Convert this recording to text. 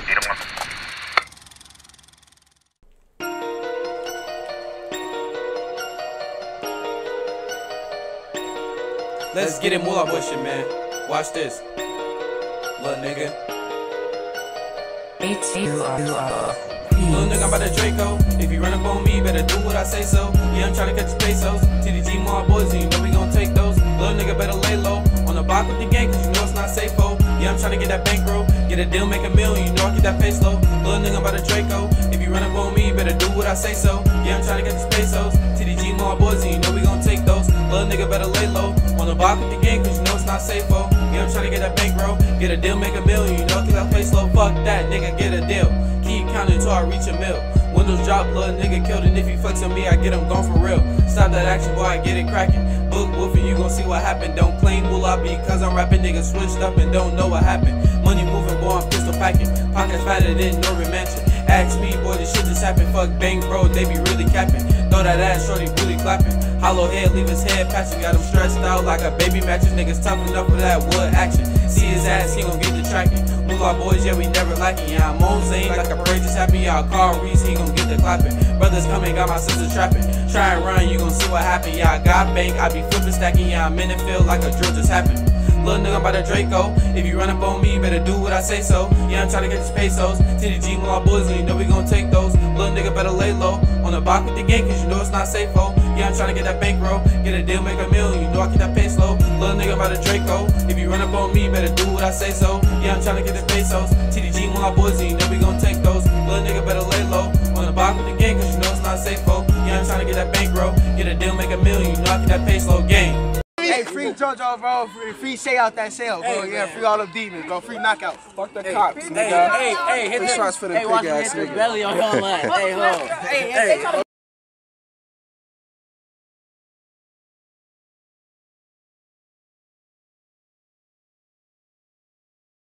Let's get it, moolah boy shit, man. Watch this. Little nigga. Little nigga, I'm about to Draco. If you run up on me, better do what I say so. Yeah, I'm trying to catch pesos. TDG, my boys, and you know we gon' take those. Little nigga better lay low. On the block with the gang, cause you know it's not safe, ho. Yeah, I'm trying to get that bankroll. Get a deal, make a million, you know I get that pay slow. Little nigga, I'm about to Draco. If you run up on me, better do what I say so. Yeah, I'm trying to get these pesos. TDG, my boys, and you know we gon' take those. Little nigga better lay low. On the block with the gang, cause you know it's not safe, ho. Yeah, I'm trying to get that bankroll. Get a deal, make a million, you know I get that pay slow. Fuck that, nigga, get a deal. Keep counting till I reach a mill. Windows drop, little nigga killed, and if he fucks on me, I get him gone for real. Stop that action, boy, I get it cracking. Book woofing, you gon' see what happened. Don't claim moolah because I'm rapping. Niggas switched up and don't know what happened. Money moving, boy, I'm pistol packing. Pockets fatter than Norman Mansion. Ask me, boy, this shit just happened. Fuck bang, bro, they be really capping. Throw that ass, shorty really clapping. Hollow head, leave his head patching. Got him stressed out like a baby mattress. Niggas tough enough for that wood action. See his ass, he gon' get the tracking. Moolah boys, yeah, we never lacking. Yeah, I'm on Zane like a parade just happened. Yeah, I'll call Reese, he gon' get the clapping. Brothers coming, got my sister trapping. Try and run, you gon' see what happen. Yeah, I got bank, I be flipping, stacking. Yeah, I'm in the field like a drill just happened. Little nigga, I'm about to Draco. If you run up on me, better do what I say so. Yeah, I'm trying to get these pesos. TDG, moolah boys, and you know we gon' take those. Little nigga better lay low. On the block with the gang, cause you know it's not safe, ho. Yeah, I'm trying to get that bankroll. Get a deal, make a million, you know I get that pay slow. Little nigga, I'm about to Draco. If you run up on me, better do what I say so. Yeah, I'm trying to get the pesos. TDG, moolah boys, and you know we gon' take those. Little nigga better lay low. On the block with the gang, cause you know it's not safe, ho. Yeah, I'm trying to get that bankroll. Get a deal, make a million, you know I get that pay slow. Gang. Hey, free JoJo, bro. Free Shay out that cell, bro. Hey, yeah, free all them demons, bro. Free knockouts. Fuck the cops, nigga. Hey, hit the shots for the big ass nigga. Belly on your line. Hey, ho. Hey.